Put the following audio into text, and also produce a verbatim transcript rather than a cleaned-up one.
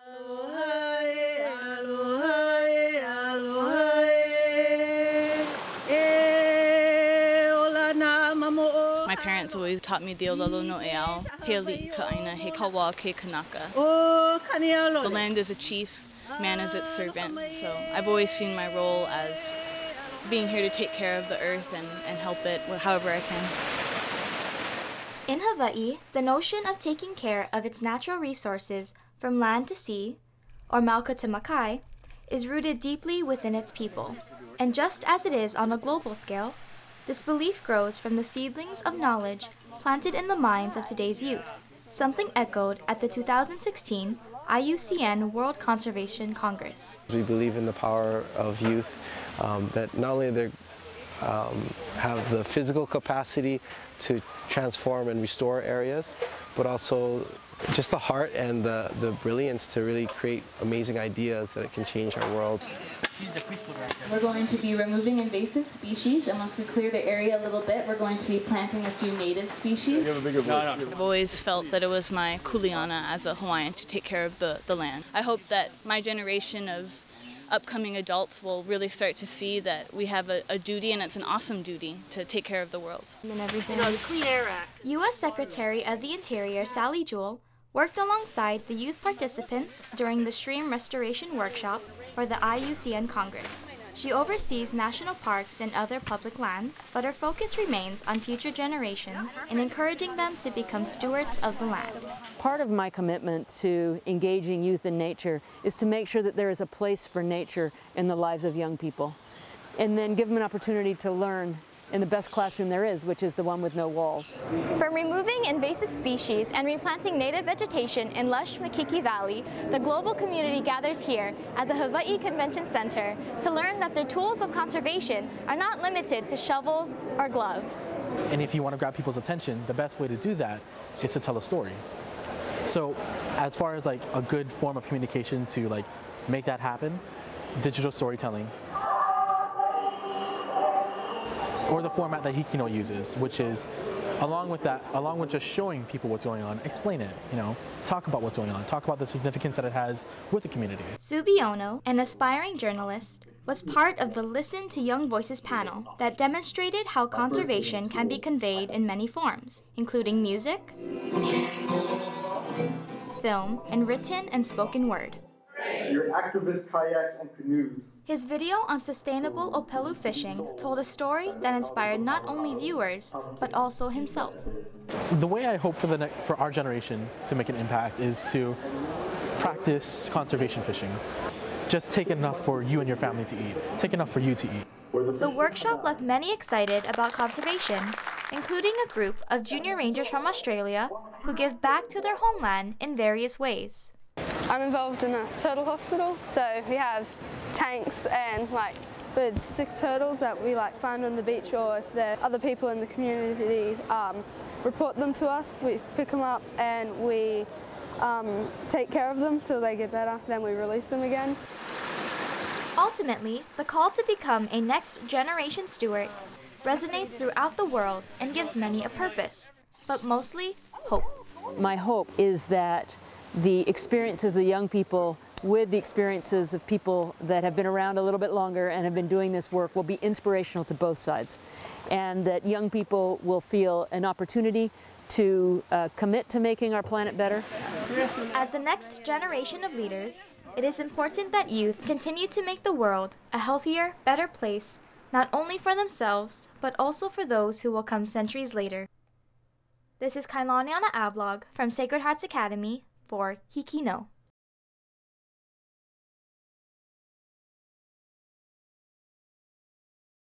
My parents always taught me the ololo no eao, he ali ka aina, he kawa ke kanaka. The land is a chief, man is its servant, so I've always seen my role as being here to take care of the earth and, and help it however I can. In Hawaii, the notion of taking care of its natural resources from land to sea, or Mauka to Makai, is rooted deeply within its people. And just as it is on a global scale, this belief grows from the seedlings of knowledge planted in the minds of today's youth, something echoed at the two thousand sixteen I U C N World Conservation Congress. We believe in the power of youth, um, that not only they um, have the physical capacity to transform and restore areas, but also just the heart and the, the brilliance to really create amazing ideas that it can change our world. We're going to be removing invasive species, and once we clear the area a little bit, we're going to be planting a few native species. I've always felt that it was my kuleana as a Hawaiian to take care of the, the land. I hope that my generation of upcoming adults will really start to see that we have a, a duty, and it's an awesome duty, to take care of the world. And everything. You know, the Clean Air Act. U S Secretary of the Interior Sally Jewell worked alongside the youth participants during the stream restoration workshop for the I U C N Congress. She oversees national parks and other public lands, but her focus remains on future generations and encouraging them to become stewards of the land. Part of my commitment to engaging youth in nature is to make sure that there is a place for nature in the lives of young people, and then give them an opportunity to learn in the best classroom there is, which is the one with no walls. From removing invasive species and replanting native vegetation in lush Makiki Valley, the global community gathers here at the Hawaii Convention Center to learn that their tools of conservation are not limited to shovels or gloves. And if you want to grab people's attention, the best way to do that is to tell a story. So as far as like a good form of communication to like make that happen, digital storytelling, or the format that HIKI NŌ uses, which is, along with that, along with just showing people what's going on, explain it, you know, talk about what's going on, talk about the significance that it has with the community. SUBIONO, an aspiring journalist, was part of the Listen to Young Voices panel that demonstrated how conservation can be conveyed in many forms, including music, film, and written and spoken word. Your activist kayaks and canoes. His video on sustainable opelu fishing told a story that inspired not only viewers, but also himself. The way I hope for, the for our generation to make an impact is to practice conservation fishing. Just take enough for you and your family to eat. Take enough for you to eat. The workshop left many excited about conservation, including a group of junior rangers from Australia who give back to their homeland in various ways. I'm involved in a turtle hospital, so we have tanks and like with sick turtles that we like find on the beach, or if there are other people in the community um, report them to us, we pick them up and we um, take care of them till they get better, then we release them again. Ultimately, the call to become a next generation steward resonates throughout the world and gives many a purpose, but mostly hope. My hope is that the experiences of the young people with the experiences of people that have been around a little bit longer and have been doing this work will be inspirational to both sides, and that young people will feel an opportunity to uh, commit to making our planet better. As the next generation of leaders, it is important that youth continue to make the world a healthier, better place, not only for themselves, but also for those who will come centuries later. This is KAILANIANNA ABLOG from Sacred Hearts Academy for HIKI NŌ.